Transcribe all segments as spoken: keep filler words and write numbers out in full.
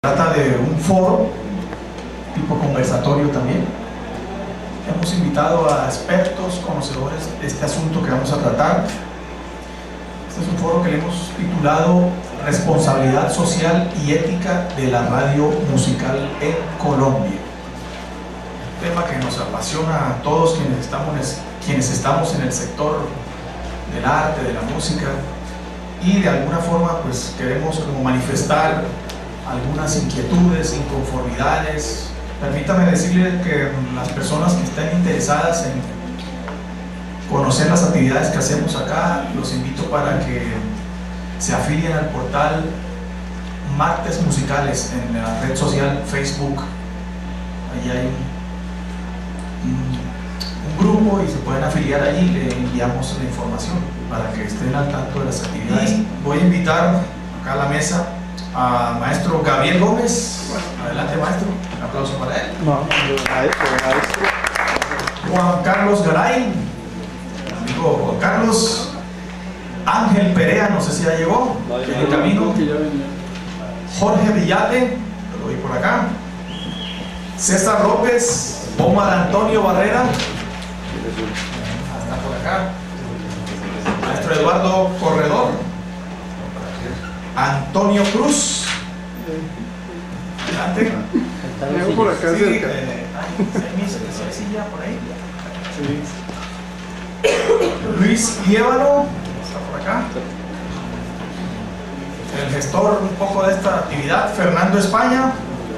Trata de un foro, tipo conversatorio también. Hemos invitado a expertos, conocedores de este asunto que vamos a tratar. Este es un foro que le hemos titulado Responsabilidad Social y Ética de la Radio Musical en Colombia. Un tema que nos apasiona a todos quienes estamos, quienes estamos en el sector del arte, de la música, y de alguna forma pues queremos como manifestar algunas inquietudes, inconformidades. Permítame decirle que las personas que estén interesadas en conocer las actividades que hacemos acá, los invito para que se afilien al portal Martes Musicales en la red social Facebook. Allí hay un, un, un grupo y se pueden afiliar allí, le enviamos la información para que estén al tanto de las actividades. Y voy a invitar acá a la mesa a maestro Gabriel Gómez. Bueno, adelante maestro, un aplauso para él. No, maestro, maestro. Juan Carlos Garay, amigo Juan Carlos. Ángel Perea, no sé si ya llegó, en el camino. Jorge Villate, lo doy por acá. César López, Omar Antonio Barrera, hasta por acá. Maestro Eduardo Corredor, Antonio Cruz, adelante. Vengo por acá Sí, cerca. eh, ay, esa silla por ahí. Sí. Luis Liévano, está por acá. El gestor un poco de esta actividad, Fernando España.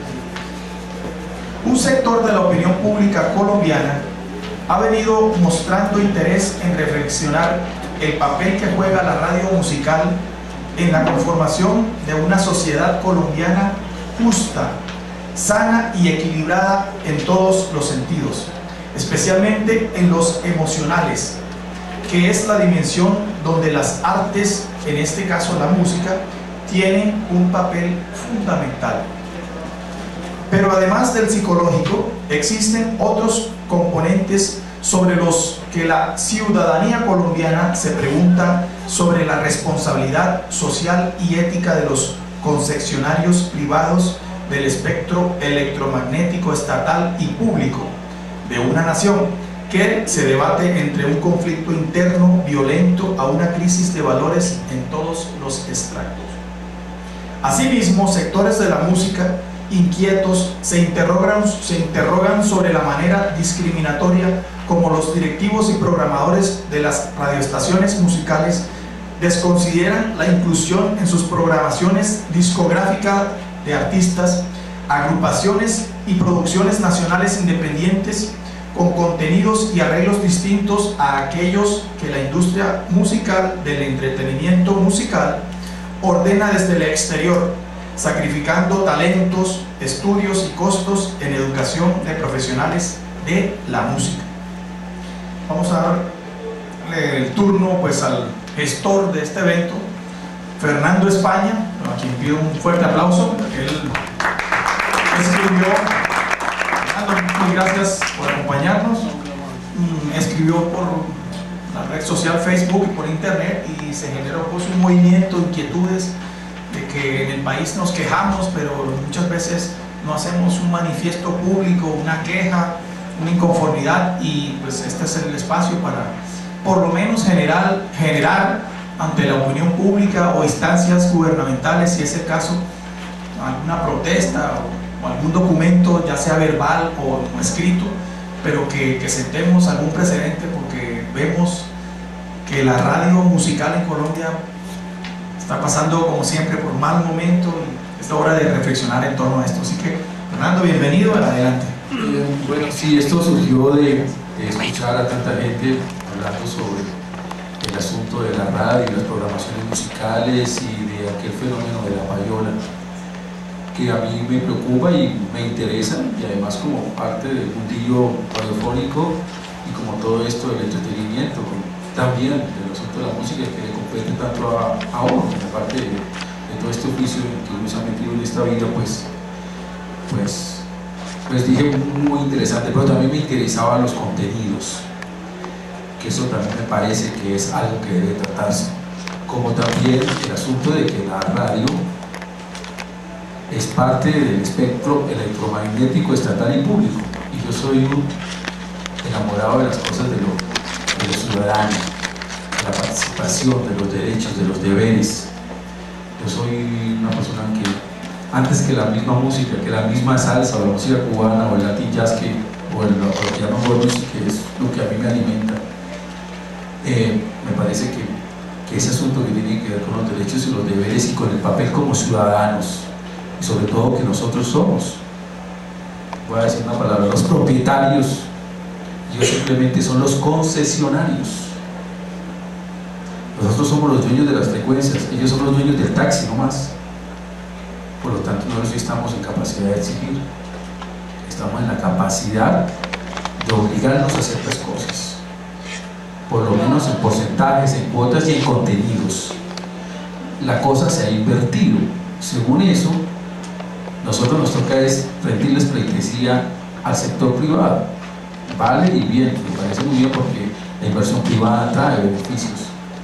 Un sector de la opinión pública colombiana ha venido mostrando interés en reflexionar el papel que juega la radio musical en la conformación de una sociedad colombiana justa, sana y equilibrada en todos los sentidos, especialmente en los emocionales, que es la dimensión donde las artes, en este caso la música, tienen un papel fundamental. Pero además del psicológico, existen otros componentes sobre los que la ciudadanía colombiana se pregunta sobre la responsabilidad social y ética de los concesionarios privados del espectro electromagnético estatal y público de una nación, que se debate entre un conflicto interno violento a una crisis de valores en todos los extractos. Asimismo, sectores de la música inquietos se interrogan, se interrogan sobre la manera discriminatoria como los directivos y programadores de las radioestaciones musicales desconsideran la inclusión en sus programaciones discográficas de artistas, agrupaciones y producciones nacionales independientes con contenidos y arreglos distintos a aquellos que la industria musical del entretenimiento musical ordena desde el exterior, sacrificando talentos, estudios y costos en educación de profesionales de la música. Vamos a darle el turno pues al gestor de este evento, Fernando España, a quien pido un fuerte aplauso. Él escribió, Fernando, muy gracias por acompañarnos. Escribió por la red social Facebook y por internet y se generó pues un movimiento, inquietudes de que en el país nos quejamos, pero muchas veces no hacemos un manifiesto público, una queja, una inconformidad, y pues este es el espacio para por lo menos generar, generar ante la opinión pública o instancias gubernamentales, si es el caso, alguna protesta o, o algún documento, ya sea verbal o, o escrito, pero que, que sentemos algún precedente, porque vemos que la radio musical en Colombia está pasando como siempre por mal momento y es hora de reflexionar en torno a esto. Así que Fernando, bienvenido, adelante. Eh, bueno, sí, esto surgió de, de escuchar a tanta gente hablando sobre el asunto de la radio y las programaciones musicales y de aquel fenómeno de la payola, que a mí me preocupa y me interesa, y además como parte del mundillo radiofónico y como todo esto del entretenimiento, también del asunto de la música, que le compete tanto a, a uno, como parte de, de todo este oficio en que uno se ha metido en esta vida, pues, pues pues dije muy interesante, pero también me interesaban los contenidos, que eso también me parece que es algo que debe tratarse, como también el asunto de que la radio es parte del espectro electromagnético estatal y público, y yo soy un enamorado de las cosas de, lo, de los ciudadanos, de la participación, de los derechos, de los deberes. Yo soy una persona que antes que la misma música, que la misma salsa o la música cubana o el latin jazz que, o el, lo que llaman world music, que es lo que a mí me alimenta, eh, me parece que, que ese asunto que tiene que ver con los derechos y los deberes y con el papel como ciudadanos, y sobre todo que nosotros somos, voy a decir una palabra, los propietarios, ellos simplemente son los concesionarios. Nosotros somos los dueños de las frecuencias, ellos son los dueños del taxi, no más. Por lo tanto, nosotros sí estamos en capacidad de exigir, estamos en la capacidad de obligarnos a ciertas cosas, por lo menos en porcentajes, en cuotas y en contenidos. La cosa se ha invertido. Según eso, nosotros nos toca es rendirles pleitesía al sector privado. Vale y bien, me parece muy bien porque la inversión privada trae beneficios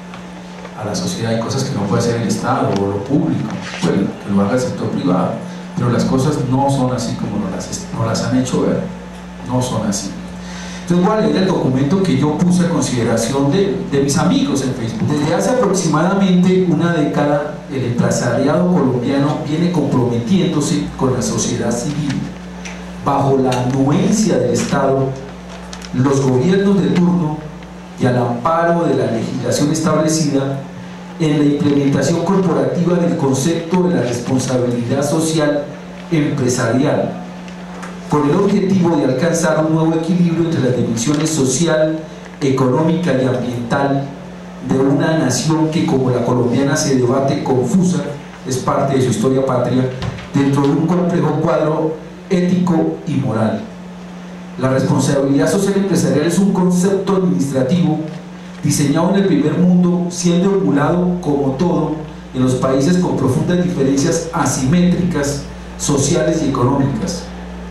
a la sociedad. Hay cosas que no puede hacer el Estado o lo público, bueno, que lo haga el sector privado, pero las cosas no son así como nos las, nos las han hecho ver, no son así. Entonces voy a leer el documento que yo puse a consideración de, de mis amigos en Facebook. Desde hace aproximadamente una década, el empresariado colombiano viene comprometiéndose con la sociedad civil. Bajo la anuencia del Estado, los gobiernos de turno y al amparo de la legislación establecida en la implementación corporativa del concepto de la responsabilidad social empresarial, con el objetivo de alcanzar un nuevo equilibrio entre las dimensiones social, económica y ambiental de una nación que, como la colombiana, se debate confusa, es parte de su historia patria, dentro de un complejo cuadro ético y moral. La responsabilidad social empresarial es un concepto administrativo diseñado en el primer mundo, siendo emulado, como todo, en los países con profundas diferencias asimétricas, sociales y económicas.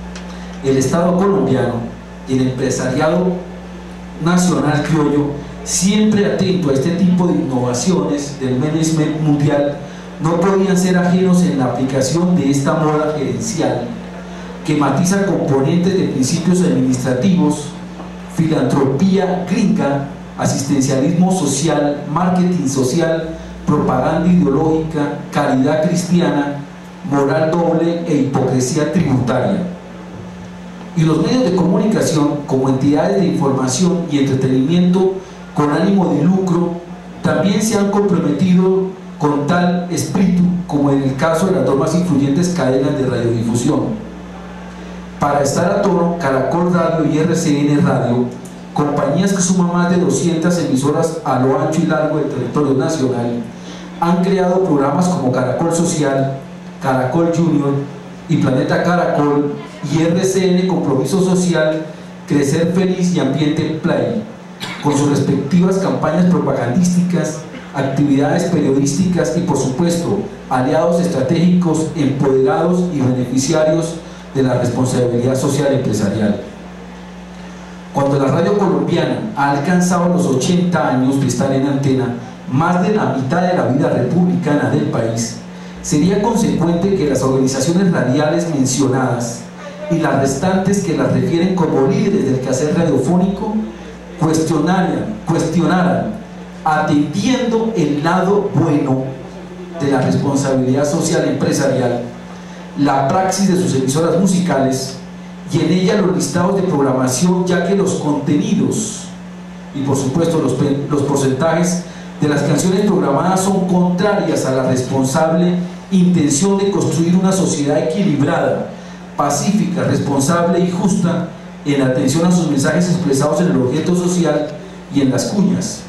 El Estado colombiano y el empresariado nacional criollo, siempre atento a este tipo de innovaciones del management mundial, no podían ser ajenos en la aplicación de esta moda gerencial que matiza componentes de principios administrativos, filantropía gringa, asistencialismo social, marketing social, propaganda ideológica, caridad cristiana, moral doble e hipocresía tributaria. Y los medios de comunicación, como entidades de información y entretenimiento con ánimo de lucro, también se han comprometido con tal espíritu, como en el caso de las dos más influyentes cadenas de radiodifusión. Para estar a tono, Caracol Radio y R C N Radio, compañías que suman más de doscientas emisoras a lo ancho y largo del territorio nacional, han creado programas como Caracol Social, Caracol Junior y Planeta Caracol, y R C N Compromiso Social, Crecer Feliz y Ambiente Play, con sus respectivas campañas propagandísticas, actividades periodísticas y, por supuesto, aliados estratégicos, empoderados y beneficiarios de la responsabilidad social empresarial. Cuando la radio colombiana ha alcanzado los ochenta años de estar en antena, más de la mitad de la vida republicana del país, sería consecuente que las organizaciones radiales mencionadas y las restantes que las refieren como líderes del quehacer radiofónico cuestionaran, cuestionaran, atendiendo el lado bueno de la responsabilidad social empresarial, la praxis de sus emisoras musicales y en ella los listados de programación, ya que los contenidos y por supuesto los, los porcentajes de las canciones programadas son contrarias a la responsable intención de construir una sociedad equilibrada, pacífica, responsable y justa en atención a sus mensajes expresados en el objeto social y en las cuñas.